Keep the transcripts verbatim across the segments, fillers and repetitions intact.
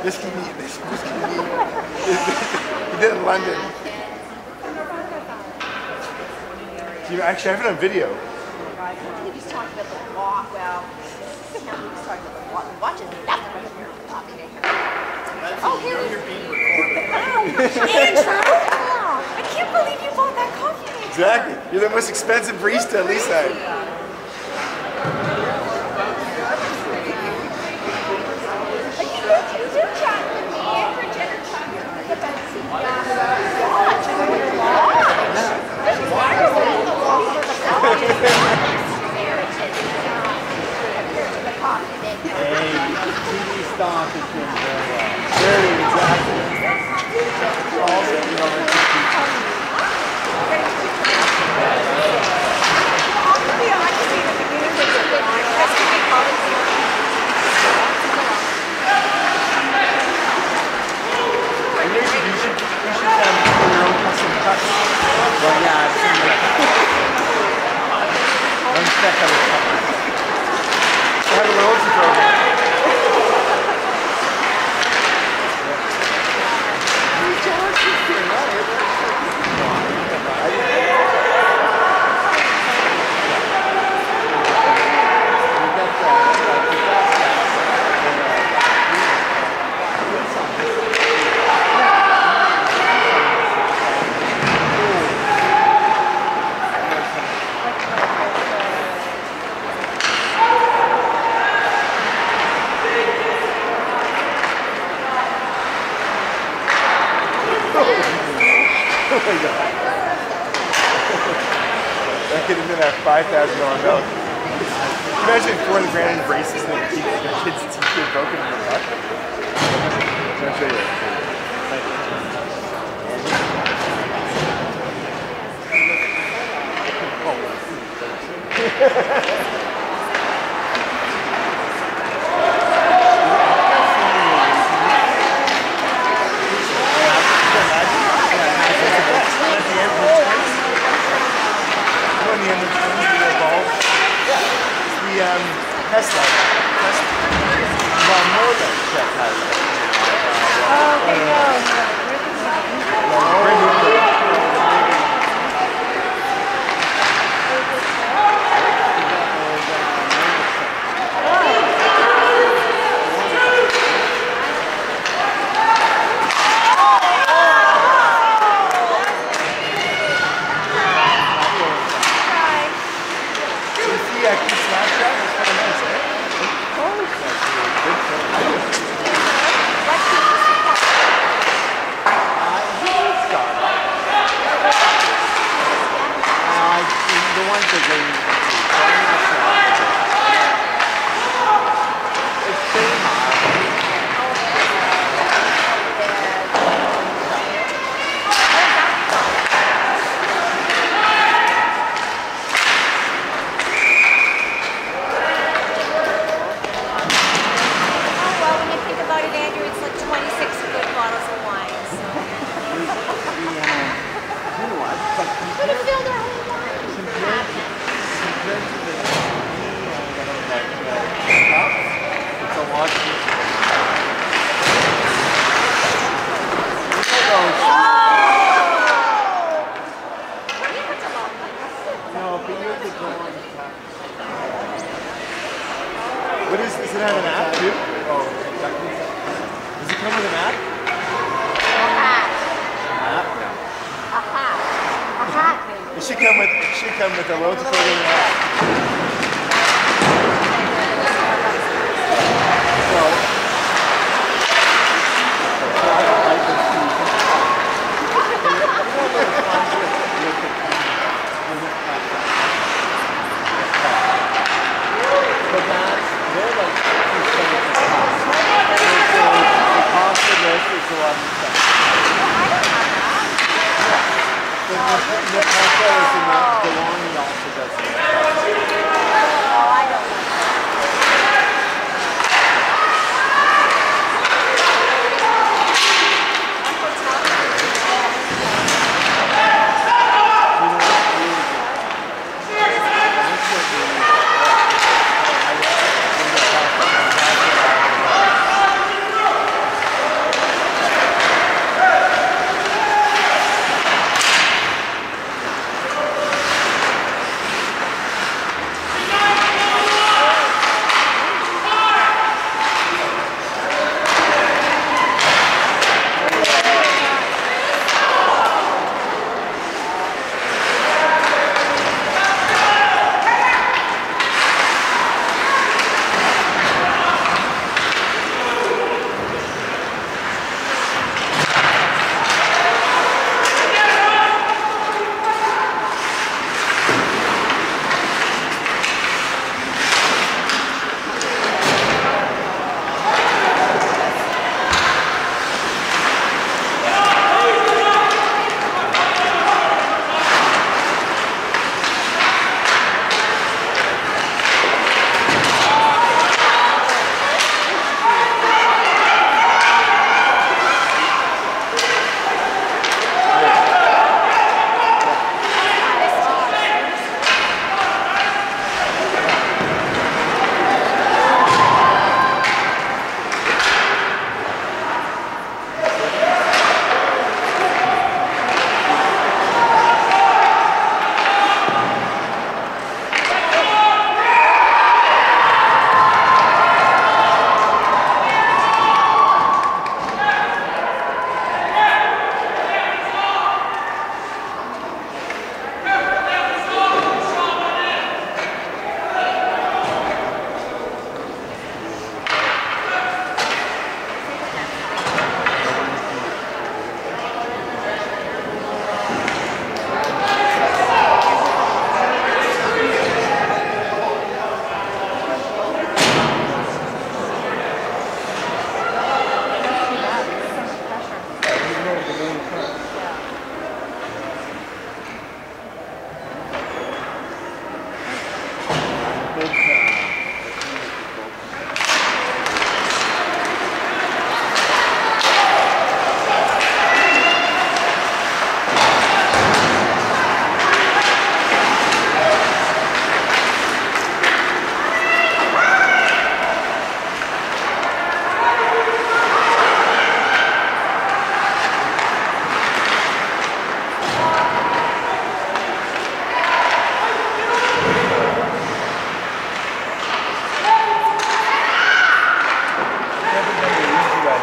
This can be, this, this can be, he did it in London. You actually have it on video. He was talking about the watch. Well, he was talking about the watch. The watch is nothing when you're talking. Oh, here you're being recorded. Andrew! I can't believe you bought that coffee maker. Exactly. You're the most expensive barista, at least I. You do chat with me. Andrew Jenner chatted with me about the watch. Hey, T V stock is doing very well. Very exactly. Also, you know, Well, yeah, I've seen that. One step at a time. I have a loyalty program. That could have been our five thousand dollar note. Imagine four of the grand in braces and then keep the kids' teeth get broken in the butt. I'll show you. Tesla. Well, more than Tesla. Oh, okay, no. What is, does it have an app too? Oh, exactly. Does it come with an app? A hat. An app? No. A hat. A hat. It should come with, it should come with a loyalty program and app. So,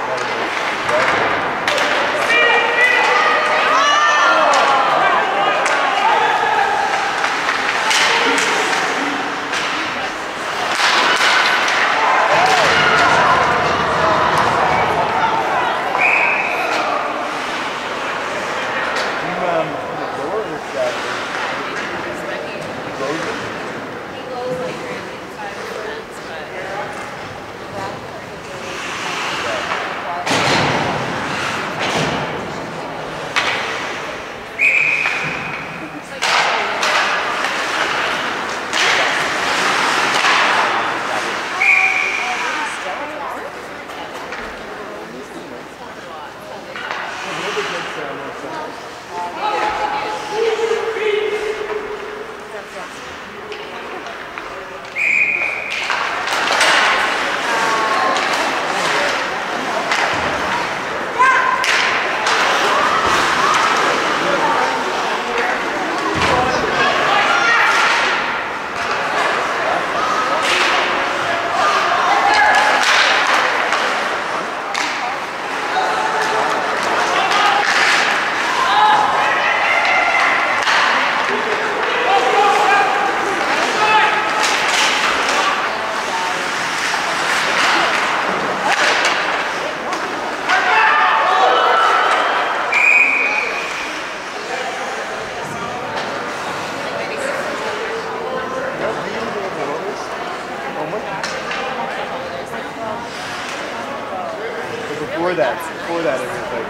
Before that, before that it was like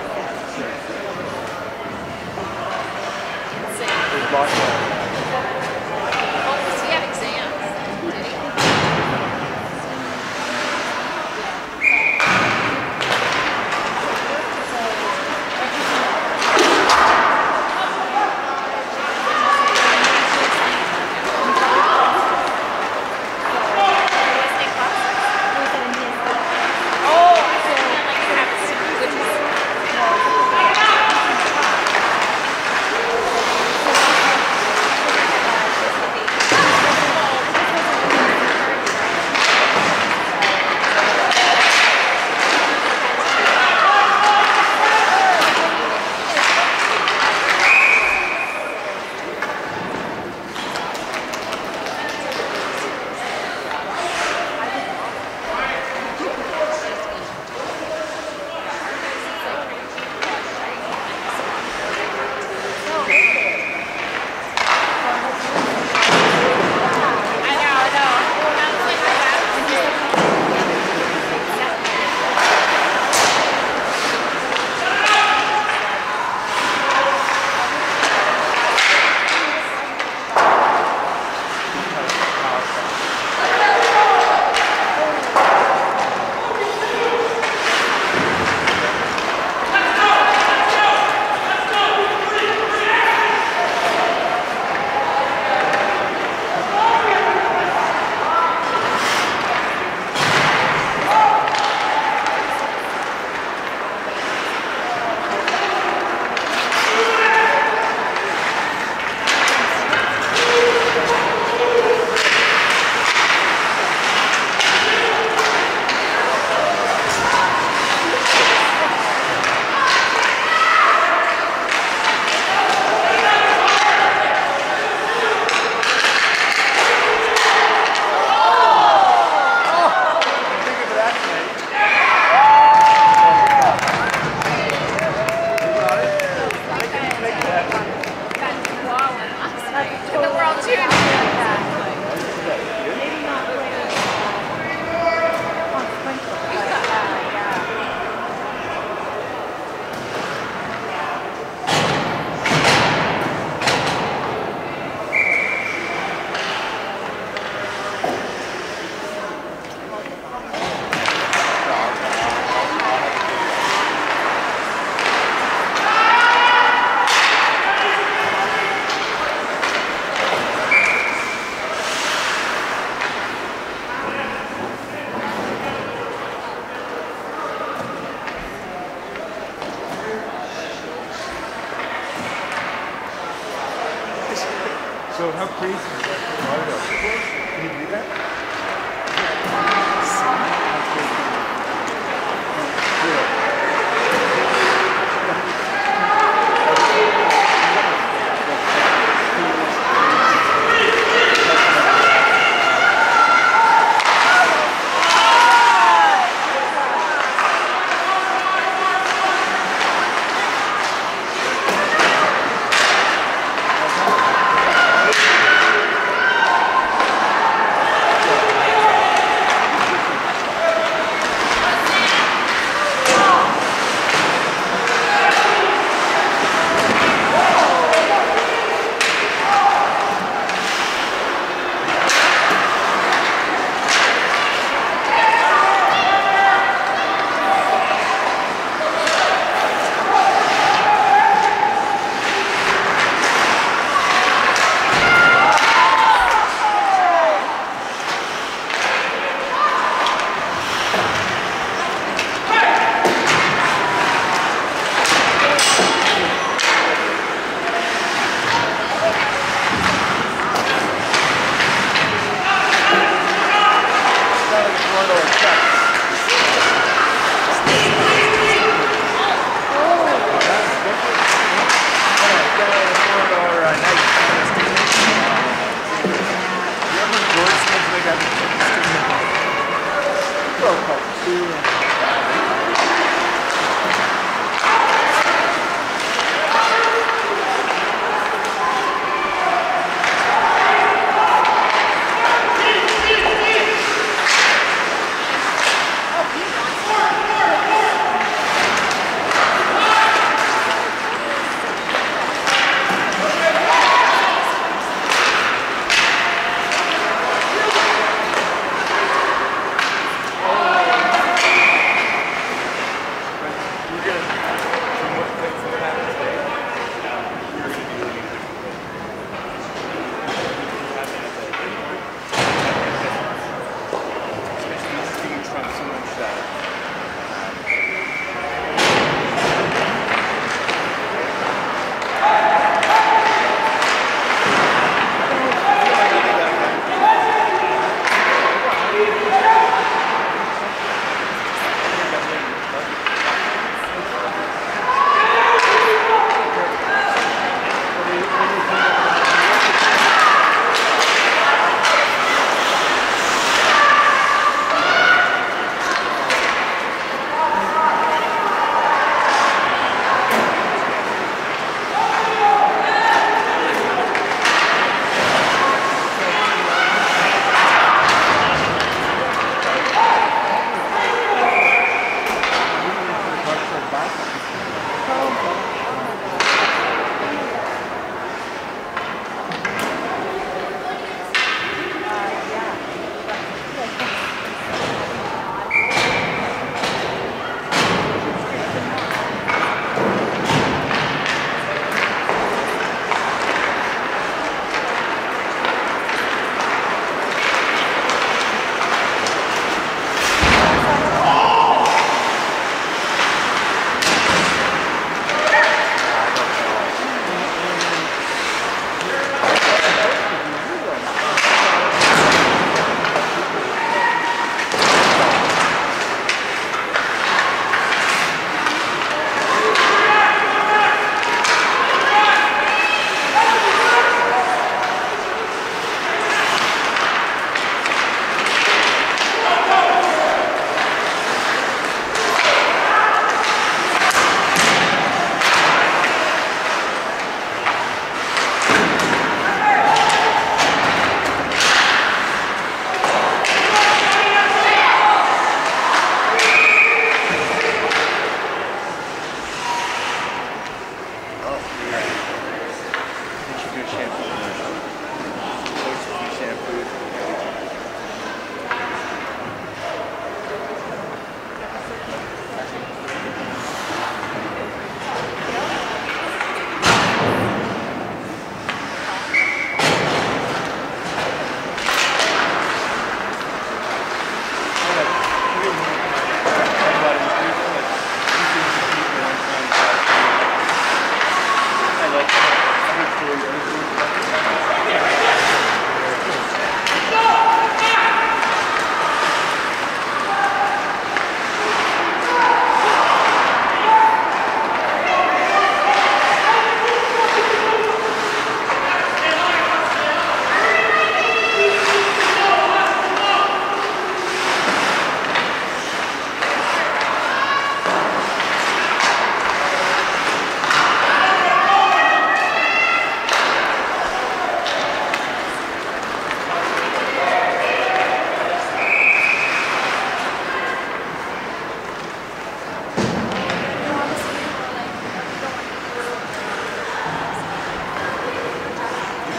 shit. It was lockdown. Well, does he have exams? Did he? So how crazy is that? Can you believe that? See? How crazy. Yeah.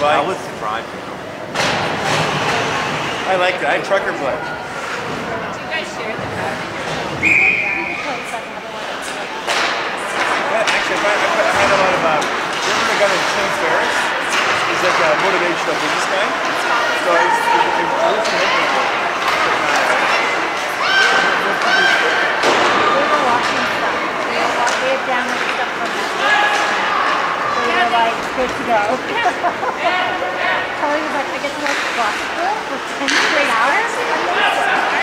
bike. That was surprising. I liked it. I had trucker blood. Do you guys share the car? Yeah, actually, I find, I find, I find a lot of, um, remember the guy named Tim Ferriss? He's like a motivational business guy. So I was, I was listen to him. We were watching stuff. We were wa- we had downloaded stuff from Netflix. So we were like, good to go. Charlie was like, I get to watch gospel for ten straight hours?